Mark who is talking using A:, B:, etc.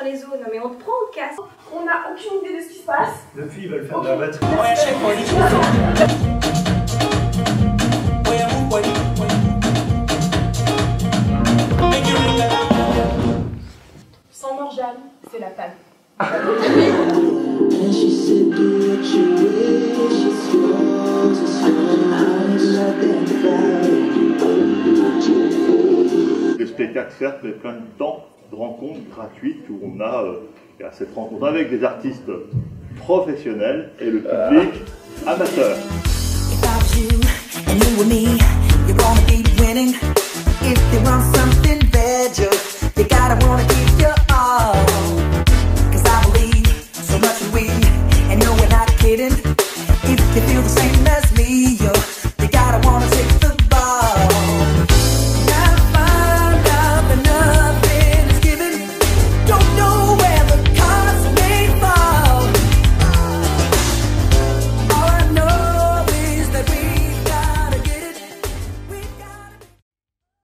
A: les zones, mais on te prend au casse.
B: On n'a aucune idée de ce qui se passe.
C: Deux filles veulent faire de la batterie.
B: Sans Morgane, c'est la panne.
D: Le spectacle certes met plein de temps de rencontres gratuites où on a cette rencontre avec des artistes professionnels et le public amateur.
E: If I was you and you were me, you're gonna be winning. If there was some